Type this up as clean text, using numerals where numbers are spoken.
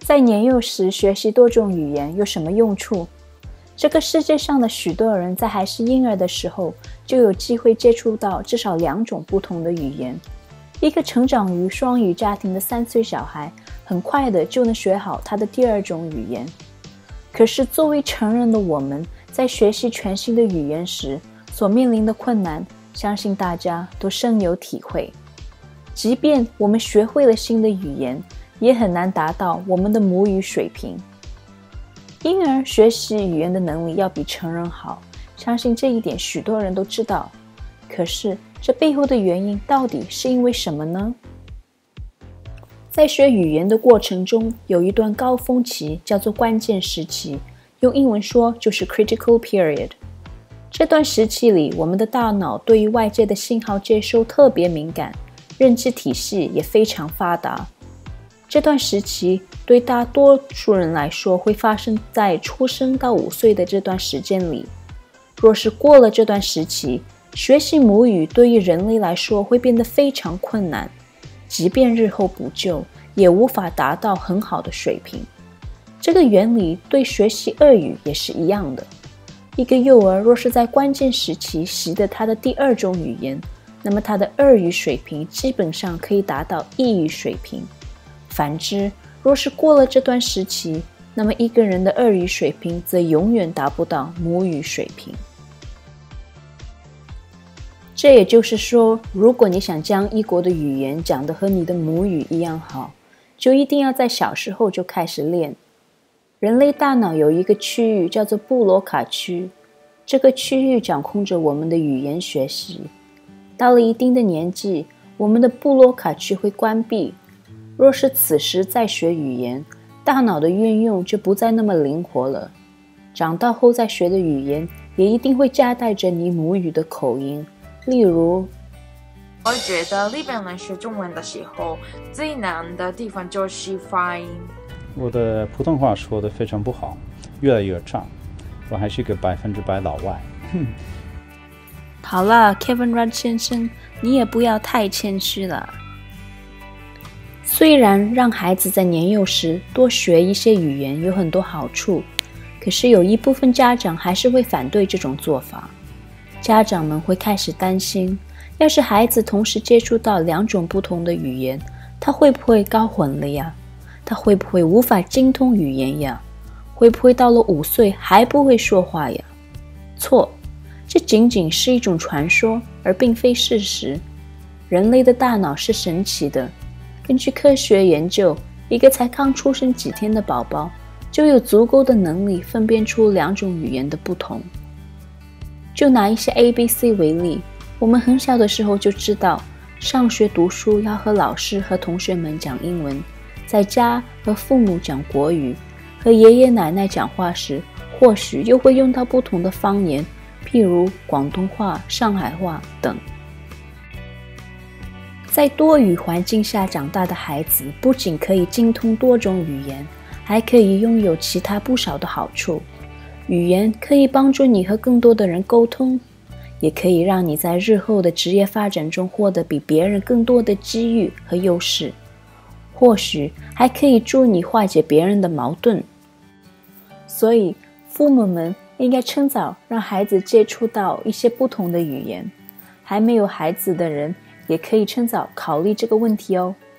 在年幼时学习多种语言有什么用处？这个世界上的许多人在还是婴儿的时候就有机会接触到至少2种不同的语言。一个成长于双语家庭的3岁小孩，很快的就能学好他的第2种语言。可是作为成人的我们，在学习全新的语言时所面临的困难，相信大家都深有体会。即便我们学会了新的语言，也很难达到我们的母语水平。婴儿学习语言的能力要比成人好，相信这一点许多人都知道。可是这背后的原因到底是因为什么呢？在学语言的过程中，有一段高峰期叫做关键时期，用英文说就是 critical period。 这段时期里，我们的大脑对于外界的信号接收特别敏感，认知体系也非常发达。这段时期对大多数人来说会发生在出生到5岁的这段时间里。若是过了这段时期，学习母语对于人类来说会变得非常困难，即便日后补救，也无法达到很好的水平。这个原理对学习2语也是一样的。一个幼儿若是在关键时期习得他的第2种语言，那么他的2语水平基本上可以达到1语水平。反之，若是过了这段时期，那么一个人的2语水平则永远达不到母语水平。这也就是说，如果你想将异国的语言讲得和你的母语一样好，就一定要在小时候就开始练。人类大脑有一个区域叫做布洛卡区，这个区域掌控着我们的语言学习。到了一定的年纪，我们的布洛卡区会关闭。若是此时再学语言，大脑的运用就不再那么灵活了。长大后再学的语言也一定会夹带着你母语的口音。例如， 我觉得日本人学中文的时候，最难的地方就是发音。 我的普通话说得非常不好，越来越差，我还是个100%老外。 好了 Kevin Rudd 先生，你也不要太谦虚了。虽然让孩子在年幼时多学一些语言有很多好处，可是有一部分家长还是会反对这种做法。家长们会开始担心，要是孩子同时接触到2种不同的语言，他会不会搞混了呀？他会不会无法精通语言呀？会不会到了5岁还不会说话呀？错，这仅仅是一种传说，而并非事实。人类的大脑是神奇的，根据科学研究，一个才刚出生几天的宝宝就有足够的能力分辨出2种语言的不同。就拿一些 ABC 为例，我们很小的时候就知道，上学读书要和老师和同学们讲英文，在家和父母讲国语，和爷爷奶奶讲话时，或许又会用到不同的方言，譬如广东话、上海话等。在多语环境下长大的孩子，不仅可以精通多种语言，还可以拥有其他不少的好处。语言可以帮助你和更多的人沟通，也可以让你在日后的职业发展中获得比别人更多的机遇和优势，或许还可以助你化解别人的矛盾。所以，父母们应该趁早让孩子接触到一些不同的语言。还没有孩子的人，也可以趁早考虑这个问题哦。